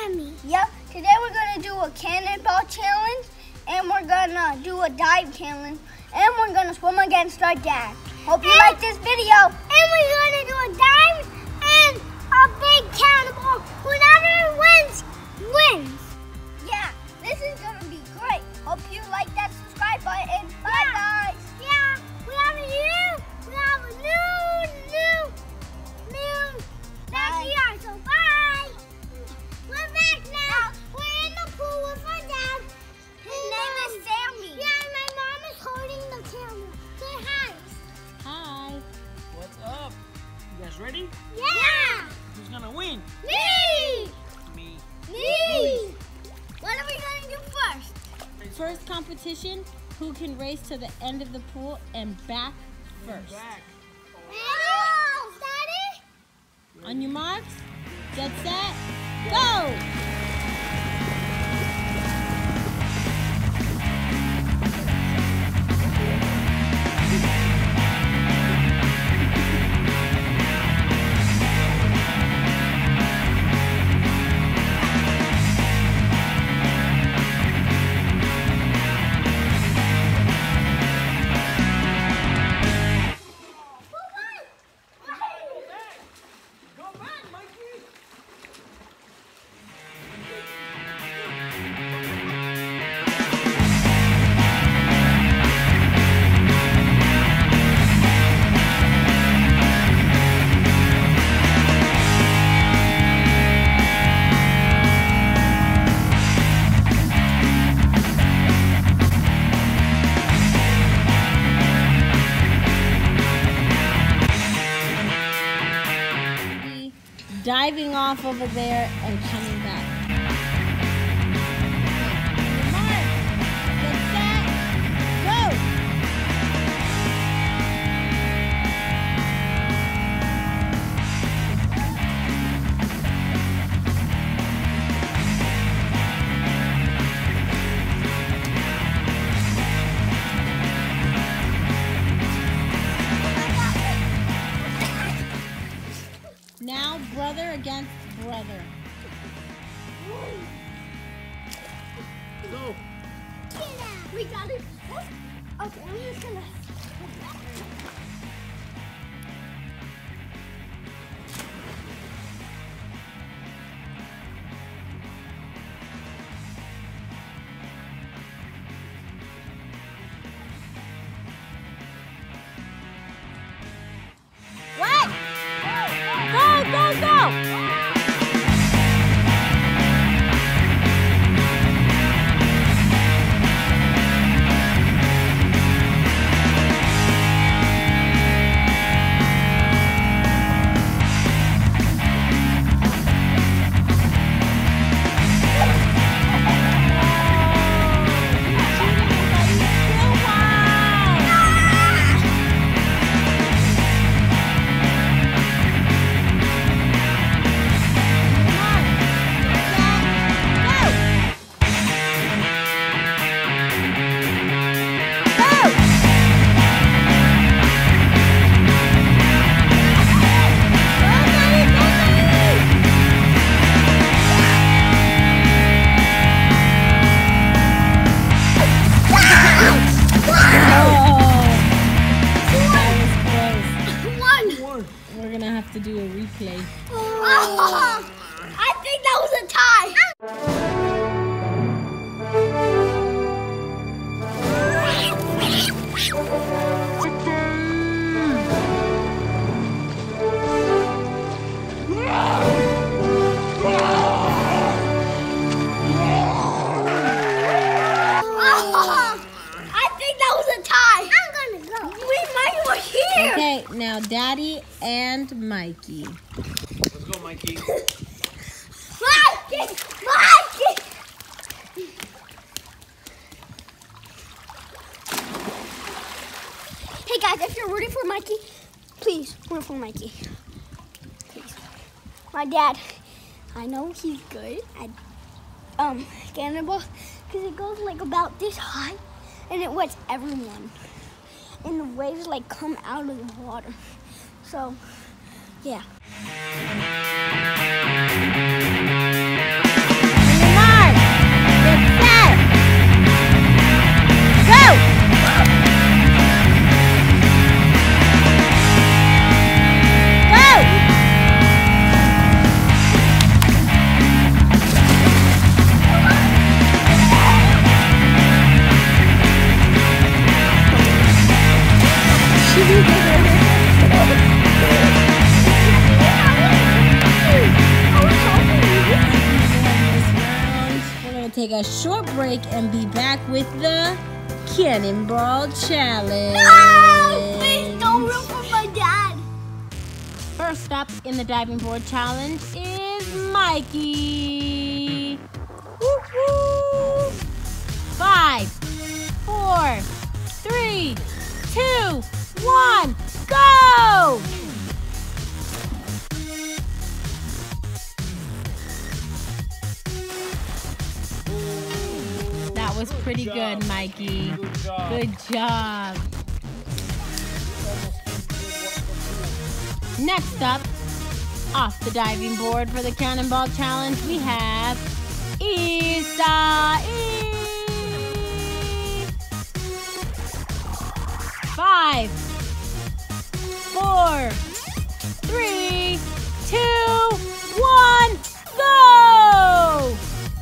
Sammy. Yep, today we're gonna do a cannonball challenge, and we're gonna do a dive challenge, and we're gonna swim against our dad. Hope you like this video. And we're gonna do a dive and a big cannonball. Whoever wins, wins. Yeah, this is gonna be great. Hope you like that subscribe button. Bye, guys. Yeah, we have a new backyard, so bye. We're back now. We're in the pool with our dad. His name is Sammy. Yeah, and my mom is holding the camera. Say hi. Hi. What's up? You guys ready? Yeah. Who's gonna win? Me. Me. Me. What are we gonna do first? First competition, who can race to the end of the pool and back first. Ready? On your marks, get set, go! Diving off over there and coming back. Your mark, get set, go! Now, brother against brother. Go. We got it. Okay, I'm just gonna. What? Go, go, go! We're gonna have to do a replay. Oh, I think that was a tie. Okay, now Daddy and Mikey. Let's go, Mikey. Mikey! Mikey! Hey guys, if you're rooting for Mikey, please root for Mikey. Please. My dad, I know he's good at cannonball because it goes like about this high and it wets everyone. And the waves like come out of the water. So, yeah. take a short break and be back with the Cannonball Challenge. No! Please don't root for my dad. First up in the diving board challenge is Mikey. Woo-hoo! 5, 4, 3, 2, 1, go! That was pretty good, Mikey. Good job. Good job. Next up, off the diving board for the Cannonball Challenge, we have Isai. 5, 4, 3, 2, 1, go!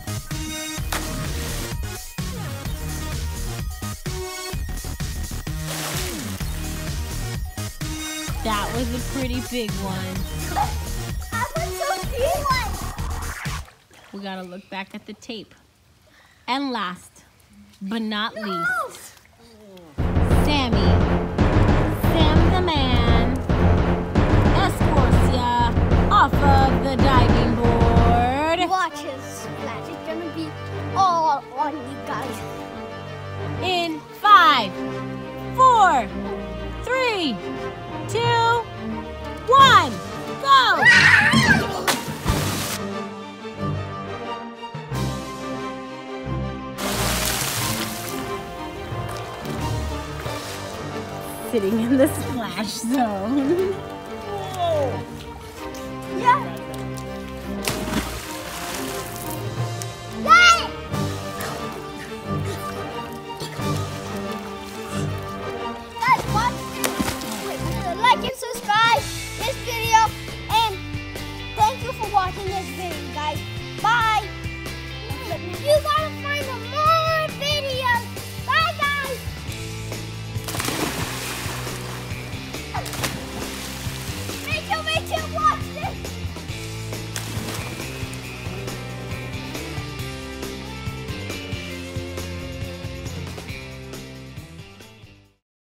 That was a pretty big one. I was so big. We gotta look back at the tape. And last, but not least, Sammy. Sam the Man. Escorcia off of the diving board. Watch his splash. It's gonna be all on you guys. In 5, 4, 3, 2, 1, go! Sitting in the splash zone. Yeah. Guys, watch this. Like and subscribe this video, and thank you for watching this video, guys. Bye. You gotta find the more.